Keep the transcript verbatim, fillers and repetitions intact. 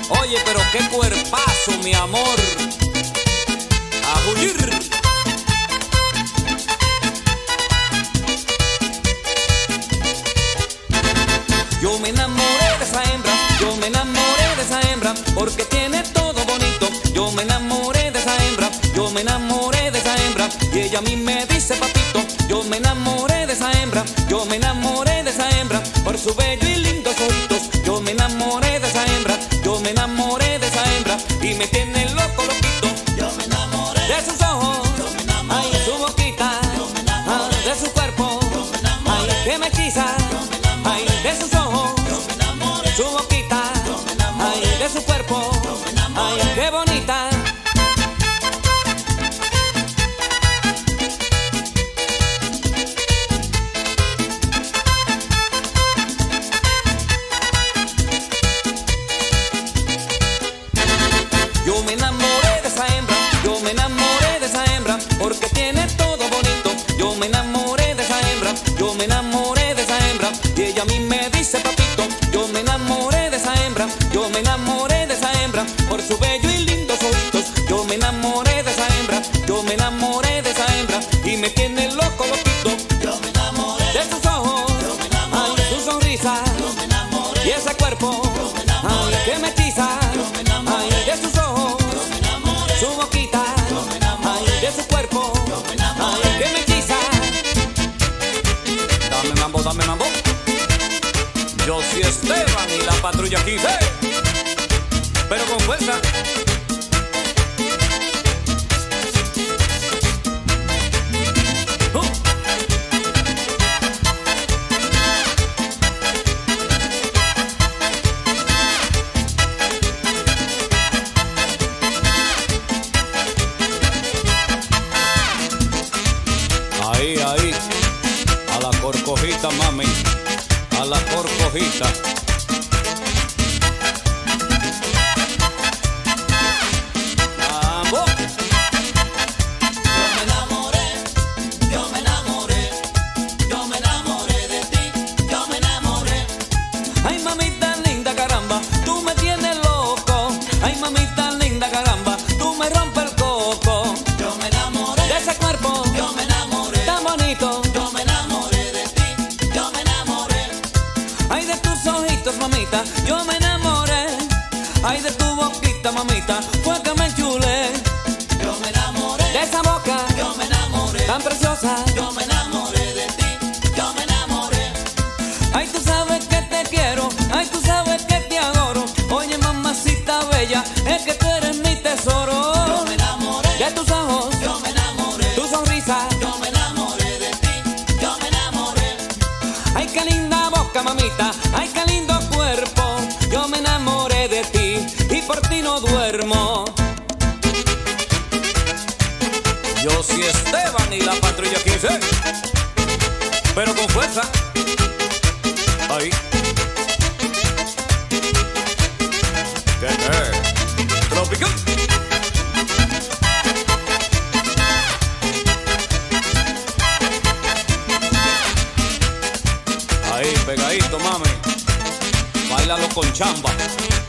Oye, pero qué cuerpazo, mi amor. A bullir. Yo me enamoré de esa hembra, yo me enamoré de esa hembra, porque tiene todo bonito. Yo me enamoré de esa hembra, yo me enamoré de esa hembra, y ella a mí me dice papito. Yo me enamoré de esa hembra, yo me enamoré de esa hembra, por su bello y lindos ojitos. Yo me enamoré de esa hembra, yo me enamoré de esa hembra, y me tiene loco loquito. Yo me enamoré de sus ojos, yo me enamoré, ay, su boquita, yo me enamoré, ay, de su cuerpo, yo me enamoré, ay, que me hechiza, yo me enamoré, ay, de sus ojos, yo me enamoré, su boquita, yo me enamoré, ay, de su cuerpo, yo me enamoré, ay, qué bonita. Yo me enamoré de esa hembra, yo me enamoré de esa hembra, porque tiene todo bonito. Yo me enamoré de esa hembra, yo me enamoré de esa hembra, y ella a mí me dice papito. Yo me enamoré de esa hembra, yo me enamoré de esa hembra, por su bello y lindos ojitos. Yo me enamoré de esa hembra, yo me enamoré de esa hembra, y me tiene loco loquito. yo me enamoré, De sus ojos, yo me enamoré, ay, su sonrisa, yo me enamoré, y ese cuerpo, yo me enamoré, ay, que me hechiza, yo me enamoré, ay, de sus ojos, yo me enamoré, su boquita, yo me enamoré, ay, de su cuerpo, yo me enamoré. ay, que me hechiza. Dame mambo, dame mambo. Yo soy Esteban y la patrulla quince, pero con fuerza. Uh. Ahí, ahí, a la corcojita, mami, a la corcojita. ¡Vamos! Yo me enamoré, yo me enamoré, yo me enamoré de ti, yo me enamoré. Ay, mamita linda, caramba, tú me tienes loco. Ay, mamita linda, caramba, tú me rompes el coco. Yo me enamoré, De ese cuerpo yo me enamoré, tan bonito. yo me enamoré de ti, yo me enamoré. Ay, de tus ojitos, mamita, yo me enamoré. Ay, de tu boquita, mamita, fue que me enchulé. Yo me enamoré, De esa boca yo me enamoré, tan preciosa. yo me enamoré de ti, yo me enamoré. Ay, tú sabes que te quiero, ay, tú sabes que te adoro. Oye, mamacita bella, es que tú eres mi tesoro. Yo me enamoré, De tus ojos, yo me enamoré, tu sonrisa. yo me enamoré de ti, yo me enamoré. Ay, qué linda boca, mamita, ay, qué lindo cuerpo. Yo me enamoré de ti y por ti no duermo. Yo soy Esteban y la patrulla quince, pero con fuerza. Ahí. ¿Qué es? Tropical. Ahí, pegadito, mami. Báilalo con chamba.